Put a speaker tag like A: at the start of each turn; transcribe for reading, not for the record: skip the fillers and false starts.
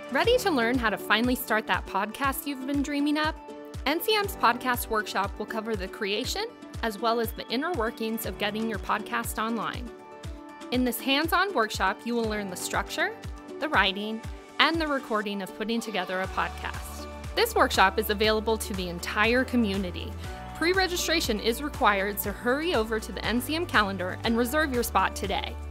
A: Ready to learn how to finally start that podcast you've been dreaming up? NCM's podcast workshop will cover the creation as well as the inner workings of getting your podcast online. In this hands-on workshop, you will learn the structure, the writing, and the recording of putting together a podcast. This workshop is available to the entire community. Pre-registration is required, so hurry over to the NCM calendar and reserve your spot today.